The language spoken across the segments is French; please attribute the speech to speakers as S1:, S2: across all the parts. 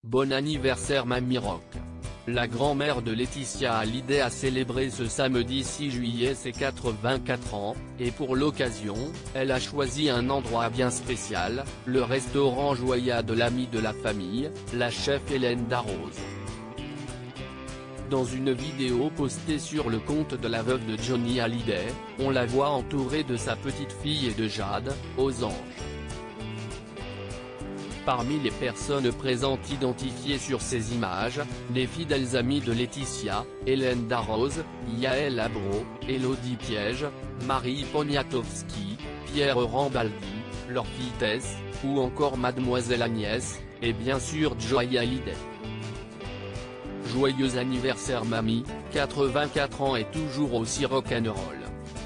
S1: Bon anniversaire Mamie Rock. La grand-mère de Laetitia Hallyday a célébré ce samedi 6 juillet ses 84 ans, et pour l'occasion, elle a choisi un endroit bien spécial, le restaurant Joya de l'amie de la famille, la chef Hélène Darroze. Dans une vidéo postée sur le compte de la veuve de Johnny Hallyday, on la voit entourée de sa petite fille et de Jade, aux anges. Parmi les personnes présentes identifiées sur ces images, les fidèles amis de Laetitia, Hélène Darroze, Yael Abro, Élodie Piège, Marie Poniatowski, Pierre Rambaldi, leur fille Tess, ou encore Mademoiselle Agnès, et bien sûr Joy Hallyday. Joyeux anniversaire mamie, 84 ans et toujours aussi rock'n'roll.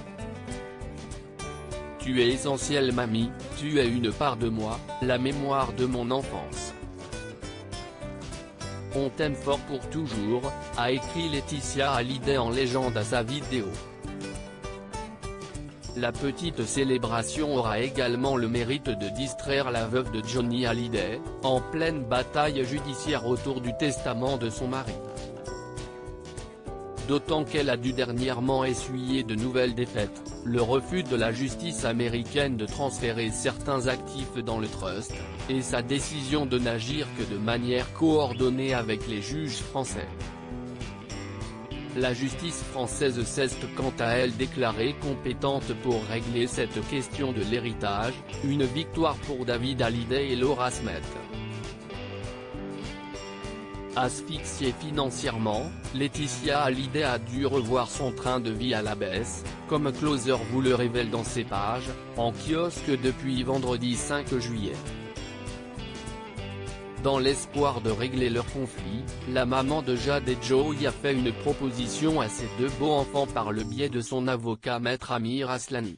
S1: Tu es essentielle mamie, tu es une part de moi, la mémoire de mon enfance. On t'aime fort pour toujours, a écrit Laetitia Hallyday en légende à sa vidéo. La petite célébration aura également le mérite de distraire la veuve de Johnny Hallyday, en pleine bataille judiciaire autour du testament de son mari. D'autant qu'elle a dû dernièrement essuyer de nouvelles défaites, le refus de la justice américaine de transférer certains actifs dans le trust, et sa décision de n'agir que de manière coordonnée avec les juges français. La justice française s'est quant à elle déclarée compétente pour régler cette question de l'héritage, une victoire pour David Hallyday et Laura Smet. Asphyxiée financièrement, Laetitia Hallyday a dû revoir son train de vie à la baisse, comme Closer vous le révèle dans ses pages, en kiosque depuis vendredi 5 juillet. Dans l'espoir de régler leur conflit, la maman de Jade et Joey a fait une proposition à ses deux beaux-enfants par le biais de son avocat maître Amir Aslani.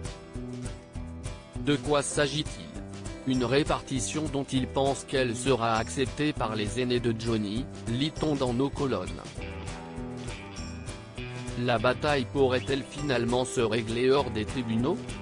S1: De quoi s'agit-il? Une répartition dont il pense qu'elle sera acceptée par les aînés de Johnny, lit-on dans nos colonnes. La bataille pourrait-elle finalement se régler hors des tribunaux?